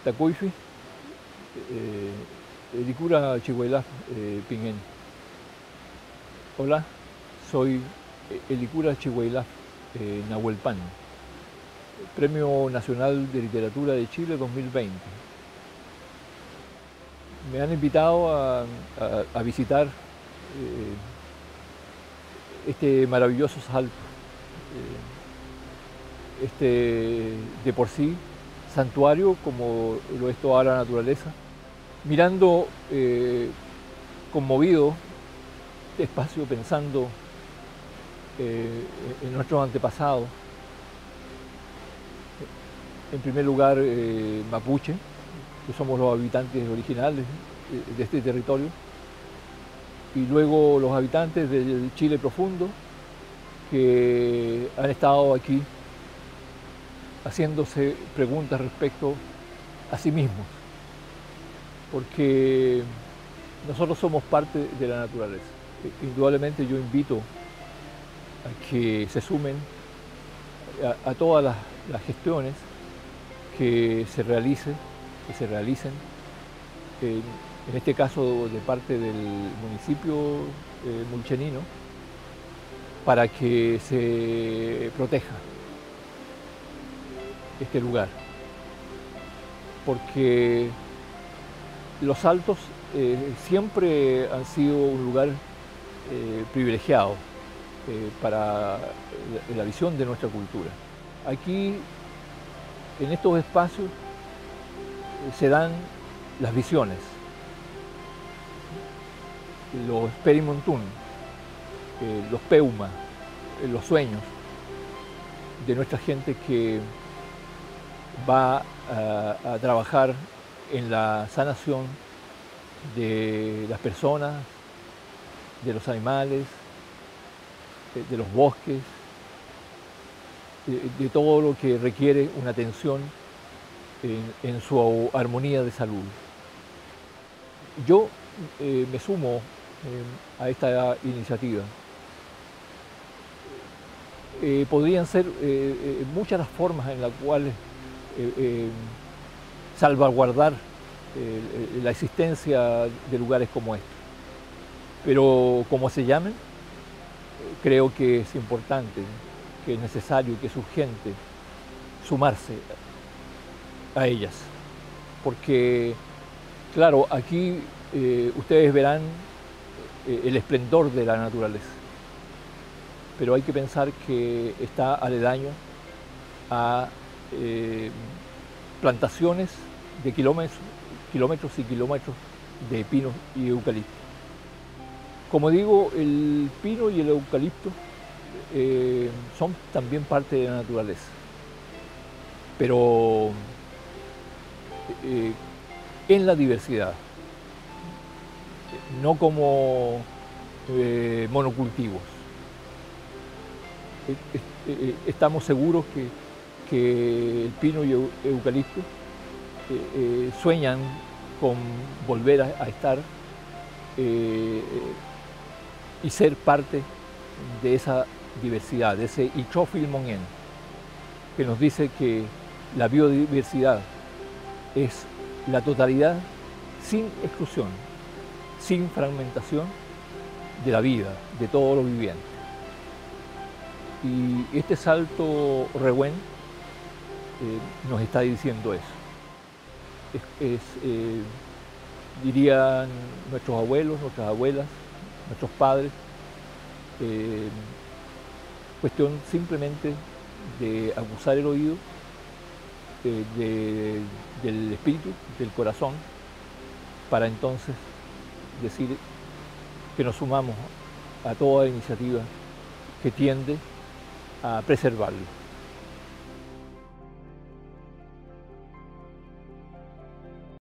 Tacuifi, Elicura Chihuahua Pingén. Hola, soy Elicura Chihuahua Nahuelpan, Premio Nacional de Literatura de Chile 2020. Me han invitado a visitar este maravilloso salto, este de por sí santuario como lo es toda la naturaleza, mirando conmovido este espacio, pensando en nuestros antepasados, en primer lugar mapuche, que somos los habitantes originales de este territorio, y luego los habitantes del Chile profundo que han estado aquí haciéndose preguntas respecto a sí mismos, porque nosotros somos parte de la naturaleza. Indudablemente yo invito a que se sumen a todas las gestiones que se realicen, en este caso de parte del municipio mulchenino, para que se proteja este lugar, porque los Saltos siempre han sido un lugar privilegiado para la visión de nuestra cultura. Aquí, en estos espacios, se dan las visiones, los perimontún, los peuma, los sueños de nuestra gente que va a trabajar en la sanación de las personas, de los animales, de los bosques, de todo lo que requiere una atención en su armonía de salud. Yo me sumo a esta iniciativa. Podrían ser muchas las formas en las cuales salvaguardar la existencia de lugares como estos. Pero como se llamen, creo que es importante, que es necesario, que es urgente sumarse a ellas. Porque, claro, aquí ustedes verán el esplendor de la naturaleza, pero hay que pensar que está aledaño a plantaciones de kilómetros y kilómetros de pinos y eucalipto. Como digo, el pino y el eucalipto son también parte de la naturaleza, pero en la diversidad, no como monocultivos. Estamos seguros que el pino y el eucalipto sueñan con volver a estar y ser parte de esa diversidad, de ese Ichofil Mongen, que nos dice que la biodiversidad es la totalidad sin exclusión, sin fragmentación de la vida, de todo lo viviente. Y este salto Rehuen nos está diciendo eso. Dirían nuestros abuelos, nuestras abuelas, nuestros padres, cuestión simplemente de aguzar el oído del espíritu, del corazón, para entonces decir que nos sumamos a toda iniciativa que tiende a preservarlo.